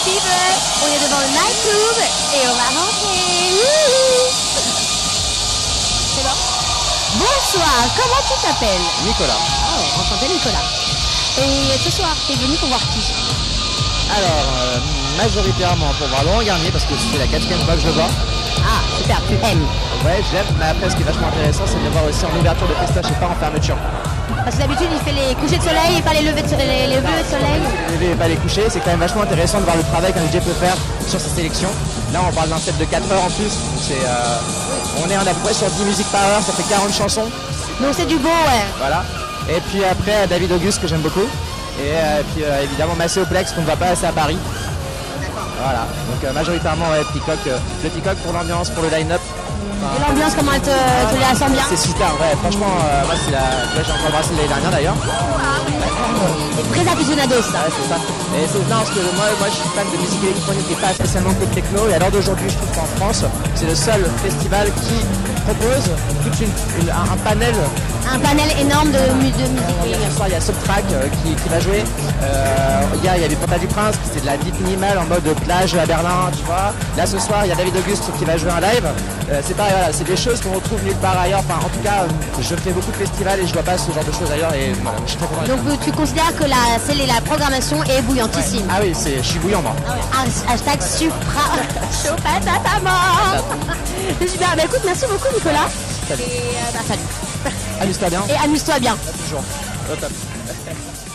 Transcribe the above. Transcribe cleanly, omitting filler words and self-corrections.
Fever. On est devant le nightclub et on va rentrer. Wouhou. C'est bon. Bonsoir, comment tu t'appelles? Nicolas. Oh, enchanté Nicolas. Et ce soir, t'es venu pour voir qui? Alors, majoritairement pour voir Laurent Garnier, parce que c'est la 4e fois que je le vois. Ah, super, tu aimes. Ouais, j'aime, mais après, ce qui est vachement intéressant, c'est de le voir aussi en ouverture de festoche et pas en fermeture. Parce que d'habitude, il fait les couchers de soleil et pas les levées de soleil. Les levées de soleil. Les lever et pas les coucher, c'est quand même vachement intéressant de voir le travail qu'un DJ peut faire sur ses sélections. Là, on parle d'un set de 4 heures en plus, donc c'est, on est à peu près sur 10 musiques par heure, ça fait 40 chansons. Donc c'est du beau, ouais. Voilà. Et puis après, David Auguste, que j'aime beaucoup. Et puis évidemment, Macéoplex, qu'on ne voit pas assez à Paris. Voilà, donc majoritairement ouais, Peacock, le Peacock pour l'ambiance, pour le line-up. Et l'ambiance, comment elle te la sent bien? C'est super, ouais, franchement, moi c'est la. Là, j'ai encore embrassé l'année dernière d'ailleurs. Très aficionado ça. Ouais, c'est ça. Et c'est non, parce que moi je suis fan de musique électronique et pas spécialement que de techno. Et à l'heure d'aujourd'hui, je trouve qu'en France, c'est le seul festival qui propose un panel. Un panel énorme de musique. Ce soir, il y a Subtrack qui va jouer. Il y a des Pantas du Prince, c'est de la deep minimale en mode plage à Berlin, tu vois. Là ce soir, il y a David Auguste qui va jouer un live. C'est pareil, voilà, c'est des choses qu'on retrouve nulle part ailleurs. Enfin, en tout cas, je fais beaucoup de festivals et je vois pas ce genre de choses ailleurs. Et voilà, je suis très content. Donc tu considères que la programmation est bouillantissime? Ah oui, je suis bouillant moi. Hashtag Supra. Chaud patate à mort. C'est super. Bah écoute, merci beaucoup Nicolas. Salut. Et salut. Amuse-toi bien. Et amuse-toi bien. Toujours. Au top.